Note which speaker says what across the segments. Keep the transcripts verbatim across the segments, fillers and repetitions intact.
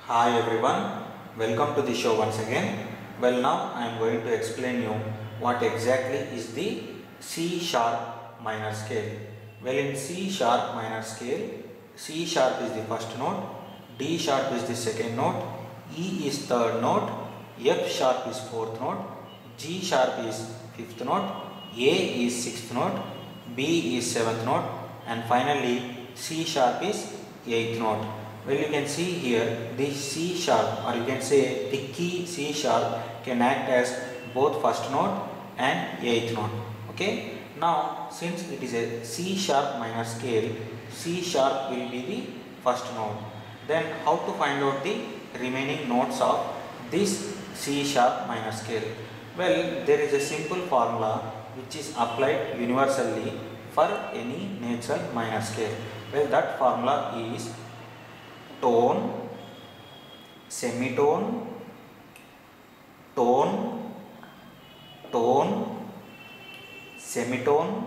Speaker 1: Hi everyone, welcome to the show once again. Well, now I am going to explain you what exactly is the C sharp minor scale. Well, in C sharp minor scale, C sharp is the first note, D sharp is the second note, E is third note, F sharp is fourth note, G sharp is fifth note, A is sixth note, B is seventh note, and finally C sharp is eighth note. Well, you can see here the C sharp, or you can say the key C sharp can act as both first note and eighth note. Okay. Now, since it is a C sharp minor scale, C sharp will be the first note. Then how to find out the remaining notes of this C sharp minor scale? Well, there is a simple formula which is applied universally for any natural minor scale. Well, that formula is tone, semitone, tone, tone, semitone,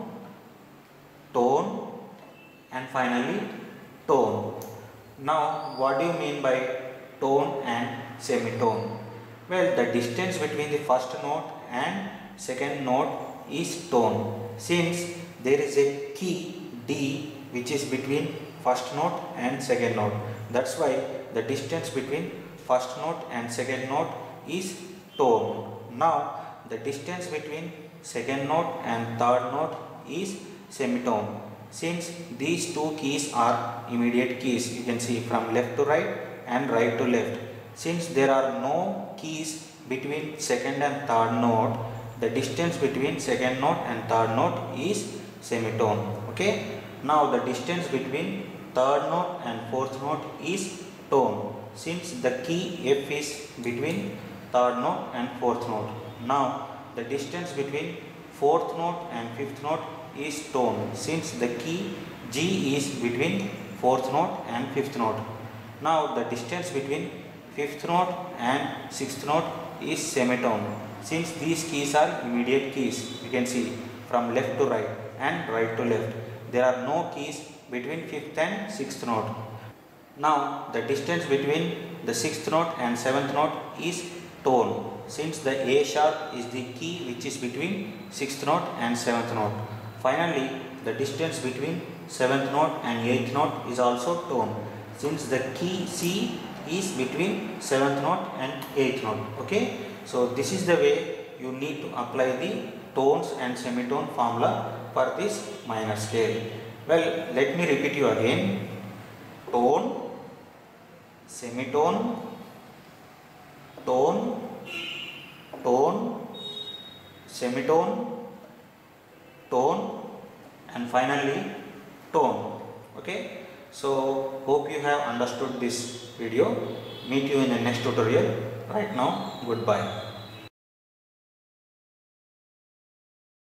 Speaker 1: tone, and finally tone. Now, what do you mean by tone and semitone? Well, the distance between the first note and second note is tone. Since there is a key D which is between first note and second note, that's why the distance between first note and second note is tone. Now, the distance between second note and third note is semitone. Since these two keys are immediate keys, you can see from left to right and right to left. Since there are no keys between second and third note, the distance between second note and third note is semitone. Okay. Now, the distance between third note and fourth note is tone, since the key F is between third note and fourth note. Now, the distance between fourth note and fifth note is tone, since the key G is between fourth note and fifth note. Now, the distance between fifth note and sixth note is semitone, since these keys are immediate keys. You can see from left to right and right to left. There are no keys between fifth and sixth note. Now, the distance between the sixth note and seventh note is tone, since the A sharp is the key which is between sixth note and seventh note. Finally, the distance between seventh note and eighth note is also tone, since the key C is between seventh note and eighth note. Okay. So, this is the way you need to apply the tones and semitone formula for this minor scale. Well, let me repeat you again. Tone, semitone, tone, tone, semitone, tone, and finally tone. Okay. So, hope you have understood this video. Meet you in the next tutorial. Right now, goodbye.